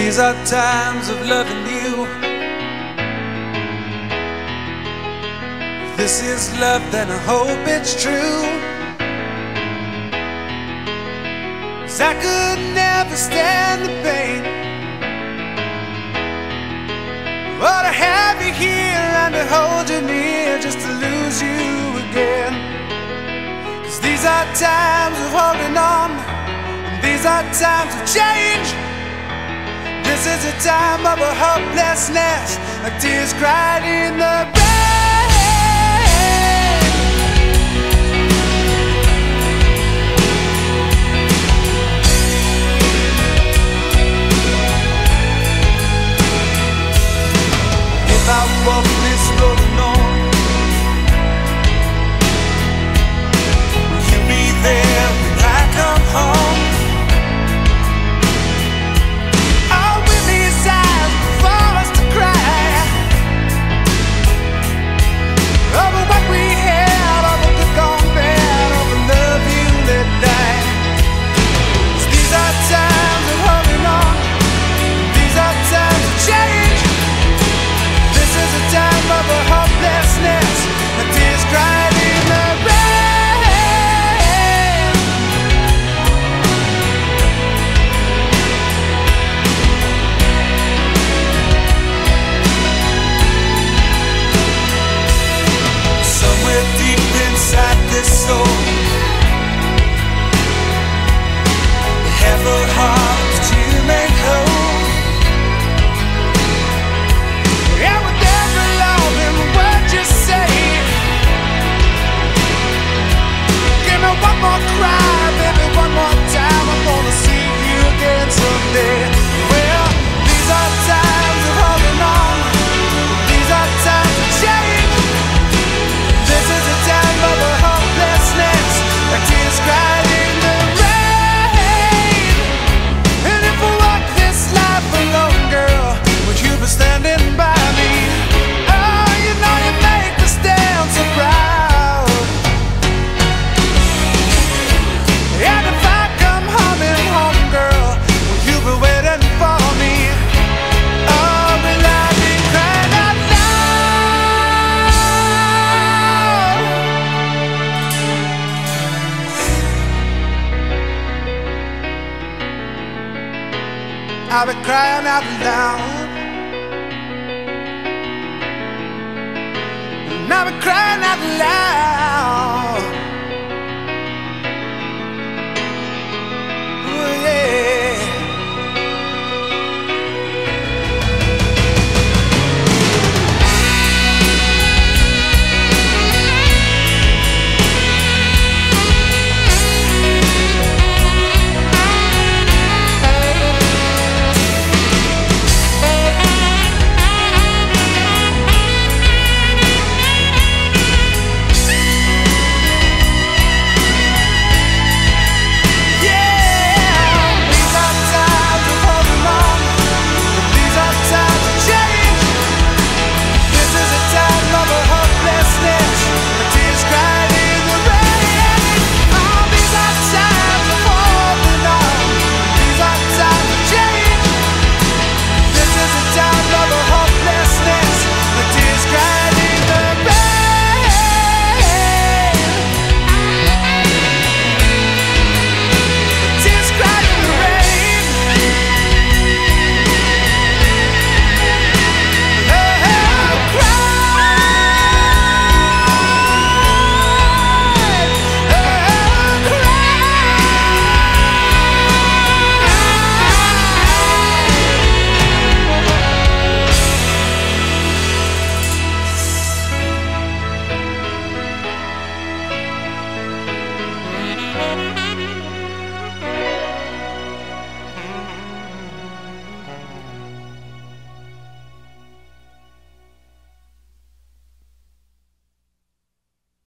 These are times of loving you. If this is love, then I hope it's true. 'Cause I could never stand the pain. But to have you here and to hold you near, just to lose you again. 'Cause these are times of holding on, and these are times of change. This is a time of a hopelessness, like tears cried in the rain. If I walk this road alone, will you be there when I come home? I'll be crying out loud, and I'll be crying out loud.